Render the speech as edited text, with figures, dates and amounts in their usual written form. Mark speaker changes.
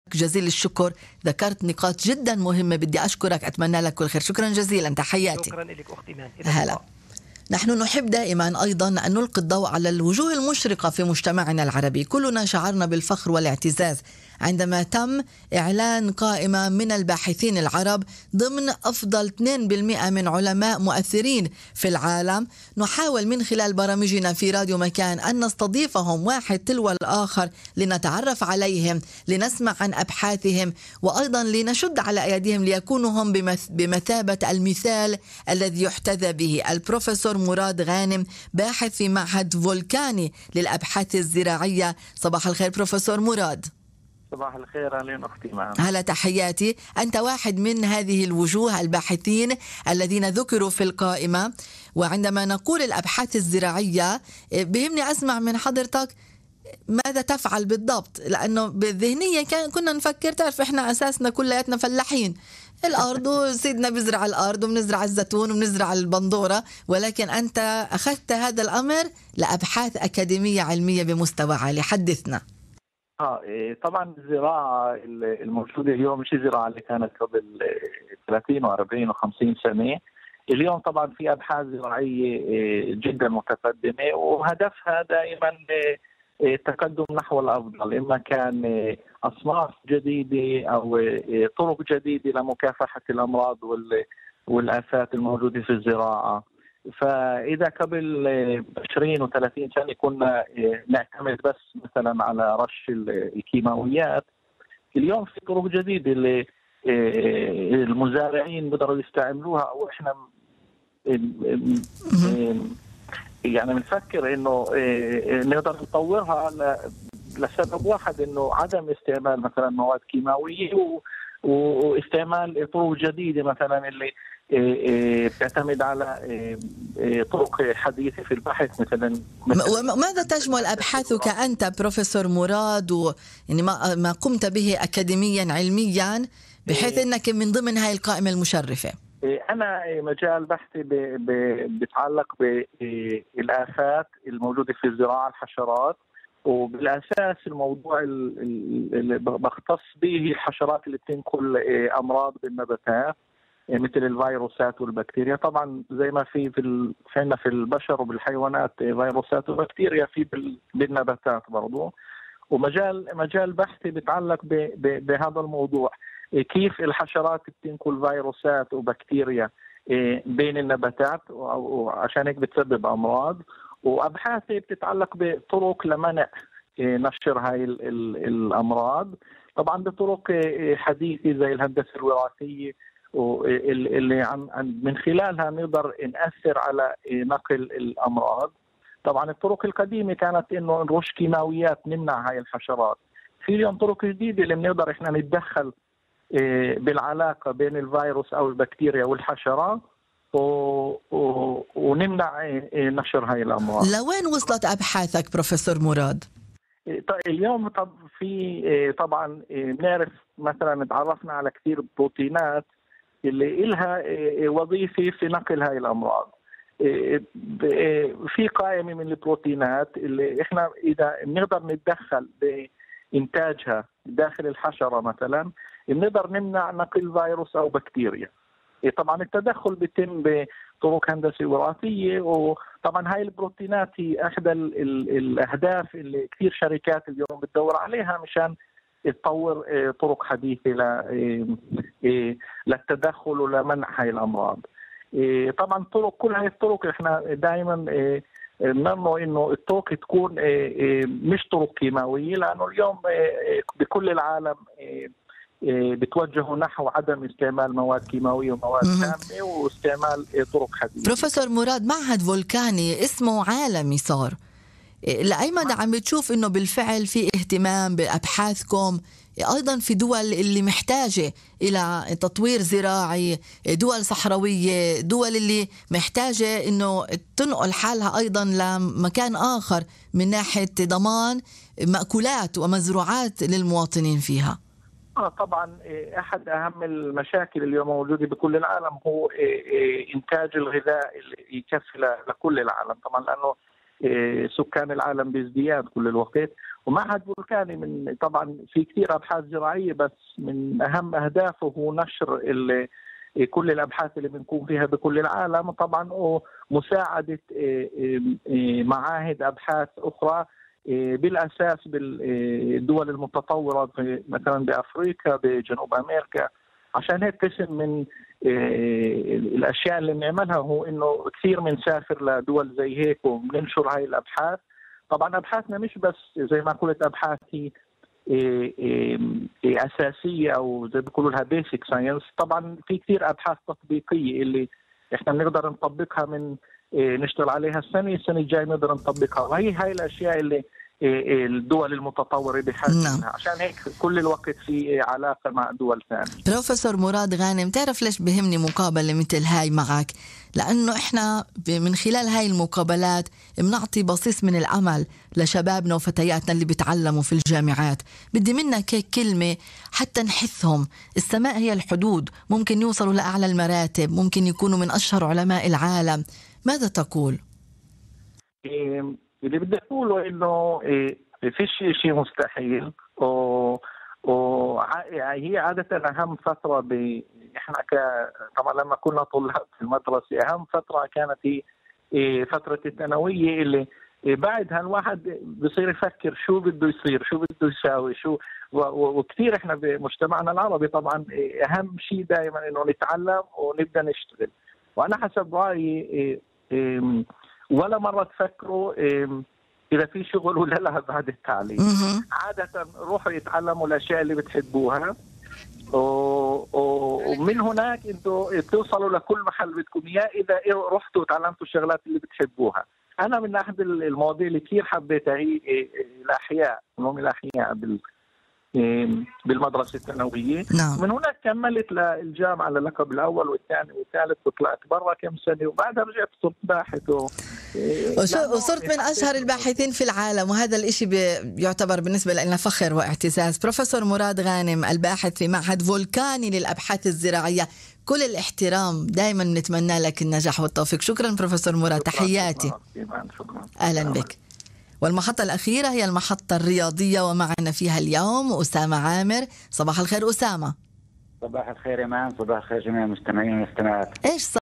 Speaker 1: جزيل الشكر، ذكرت نقاط جدا مهمة، بدي أشكرك، أتمنى لك كل خير. شكرا جزيلا، تحياتي.
Speaker 2: شكرا لك أختي مان.
Speaker 1: هلا. نحن نحب دائما أيضا أن نلقي الضوء على الوجوه المشرقة في مجتمعنا العربي. كلنا شعرنا بالفخر والاعتزاز عندما تم إعلان قائمة من الباحثين العرب ضمن أفضل 2% من علماء مؤثرين في العالم. نحاول من خلال برامجنا في راديو مكان أن نستضيفهم واحد تلو الآخر لنتعرف عليهم، لنسمع عن أبحاثهم، وأيضا لنشد على أيديهم ليكونوا هم بمثابة المثال الذي يحتذى به. البروفيسور مراد غانم، باحث في معهد فولكاني للأبحاث الزراعية. صباح الخير بروفيسور مراد.
Speaker 3: صباح الخير، أهلين أختي معنا.
Speaker 1: هلا، تحياتي. أنت واحد من هذه الوجوه الباحثين الذين ذكروا في القائمة، وعندما نقول الأبحاث الزراعية بهمني أسمع من حضرتك ماذا تفعل بالضبط، لأنه بالذهنية كنا نفكر، تعرف إحنا أساسنا كلياتنا فلاحين، الأرض وسيدنا بزرع الأرض وبنزرع الزيتون وبنزرع البندورة، ولكن أنت أخذت هذا الأمر لأبحاث أكاديمية علمية بمستوى عالي. حدثنا.
Speaker 3: طبعا الزراعة الموجودة اليوم مش الزراعة اللي كانت قبل 30 و40 و50 سنة. اليوم طبعا في أبحاث زراعية جدا متقدمة، وهدفها دائما التقدم نحو الأفضل، إما كان أصناف جديدة أو طرق جديدة لمكافحة الأمراض والآفات الموجودة في الزراعة. فإذا قبل 20 و30 سنة كنا نعتمد بس مثلا على رش الكيماويات، اليوم في طرق جديدة اللي المزارعين بيقدروا يستعملوها، وإحنا يعني بنفكر إنه نقدر نطورها لسبب واحد، إنه عدم استعمال مثلا مواد كيماوية واستعمال طرق جديدة مثلا اللي بتعتمد على طرق حديثة في البحث مثلا.
Speaker 1: وماذا تشمل أبحاثك أنت بروفيسور مراد، يعني ما قمت به أكاديميا علميا بحيث أنك من ضمن هاي القائمة المشرفة؟
Speaker 3: أنا مجال بحثي بيتعلق بالآفات الموجودة في الزراعة، الحشرات، وبالأساس الموضوع اللي بختص به الحشرات اللي بتنقل أمراض بالنباتات مثل الفيروسات والبكتيريا. طبعا زي ما عندنا في البشر وبالحيوانات فيروسات وبكتيريا في بالنباتات برضو. ومجال بحثي بيتعلق بهذا الموضوع، كيف الحشرات بتنقل فيروسات وبكتيريا بين النباتات، وعشان هيك بتسبب أمراض. وأبحاثي بتتعلق بطرق لمنع نشر هاي الأمراض، طبعا بطرق حديثة زي الهندسة الوراثية، واللي من خلالها نقدر نأثر على نقل الأمراض. طبعا الطرق القديمة كانت إنه نرش كيماويات نمنع هاي الحشرات. في اليوم طرق جديدة اللي بنقدر إحنا نتدخل بالعلاقة بين الفيروس أو البكتيريا والحشرة ونمنع نشر هاي الأمراض.
Speaker 1: لوين وصلت أبحاثك بروفيسور مراد؟
Speaker 3: اليوم في طبعا بنعرف مثلا تعرفنا على كثير بروتينات اللي إلها وظيفة في نقل هاي الأمراض. في قائمة من البروتينات اللي إحنا إذا بنقدر نتدخل بإنتاجها داخل الحشرة مثلا بنقدر نمنع نقل فيروس أو بكتيريا. طبعا التدخل بيتم بطرق هندسة وراثية، وطبعا هاي البروتينات هي أحد الأهداف اللي كثير شركات اليوم بتدور عليها مشان تطور طرق حديثة للتدخل ولمنع هاي الأمراض. طبعا كل هاي الطرق احنا دائما نرى انه الطرق تكون مش طرق كيماوية، لأنه اليوم بكل العالم بتوجهوا نحو عدم استعمال مواد كيماوية ومواد سامة واستعمال طرق حديثة.
Speaker 1: بروفيسور مراد، معهد فولكاني اسمه عالمي صار، لأي مدى عم بتشوف إنه بالفعل في اهتمام بأبحاثكم أيضا في دول اللي محتاجة إلى تطوير زراعي، دول صحراوية، دول اللي محتاجة إنه تنقل حالها أيضا لمكان آخر من ناحية ضمان مأكولات ومزروعات للمواطنين فيها؟
Speaker 3: طبعا أحد أهم المشاكل اليوم موجودة بكل العالم هو إنتاج الغذاء اللي يكفي لكل العالم. طبعا لأنه سكان العالم بازدياد كل الوقت. ومعهد فولكاني من طبعا في كثير ابحاث زراعيه، بس من اهم اهدافه هو نشر كل الابحاث اللي بنكون فيها بكل العالم، طبعا ومساعده معاهد ابحاث اخرى بالاساس بالدول المتطوره مثلا بافريقيا بجنوب امريكا. عشان هيك قسم من الاشياء اللي بنعملها هو انه كثير بنسافر لدول زي هيك وبننشر هاي الابحاث. طبعا ابحاثنا مش بس زي ما قلت ابحاث هي اساسيه او زي بيقولوا لها بيسك ساينس، طبعا في كثير ابحاث تطبيقيه اللي احنا بنقدر نطبقها من نشتغل عليها السنه الجايه نقدر نطبقها، وهي هاي الاشياء اللي الدول المتطورة بحاجة منها. عشان هيك كل الوقت في علاقة مع دول ثانية.
Speaker 1: بروفيسور مراد غانم، تعرف ليش بهمني مقابلة مثل هاي معك؟ لأنه إحنا من خلال هاي المقابلات بنعطي بصيص من الأمل لشبابنا وفتياتنا اللي بيتعلموا في الجامعات. بدي منك هيك كلمة حتى نحثهم. السماء هي الحدود، ممكن يوصلوا لأعلى المراتب، ممكن يكونوا من أشهر علماء العالم. ماذا تقول؟
Speaker 3: اللي بدي أقوله إنه فيش شيء مستحيل، هي عادة أهم فترة إحنا طبعا لما كنا طلاب في المدرسة أهم فترة كانت هي فترة الثانوية، اللي بعدها الواحد بصير يفكر شو بده يصير، شو بده يساوي، وكثير إحنا بمجتمعنا العربي طبعا أهم شيء دائما إنه نتعلم ونبدأ نشتغل. وأنا حسب رأيي ولا مرة تفكروا إذا في شغل ولا لا بعد التعليم. عادة روحوا يتعلموا الأشياء اللي بتحبوها، ومن هناك انتوا توصلوا لكل محل بدكم إياه إذا رحتوا وتعلمتوا الشغلات اللي بتحبوها. أنا من أحد المواضيع اللي كثير حبيتها هي الأحياء، علوم الأحياء بالمدرسة الثانوية.
Speaker 1: نعم.
Speaker 3: من هناك كملت للجامعة للقب الأول والثاني والثالث وطلعت برا كم سنة، وبعدها رجعت صرت باحث
Speaker 1: وصرت من أشهر الباحثين في العالم، وهذا الإشي يعتبر بالنسبة لنا فخر واعتزاز. بروفيسور مراد غانم الباحث في معهد فولكاني للأبحاث الزراعية، كل الاحترام، دائما نتمنى لك النجاح والتوفيق. شكرا بروفيسور مراد، تحياتي. أهلا بك. والمحطة الأخيرة هي المحطة الرياضية، ومعنا فيها اليوم أسامة عامر. صباح الخير أسامة.
Speaker 2: صباح الخير إيمان، صباح الخير جميع المستمعين والمستمعات.
Speaker 1: إيش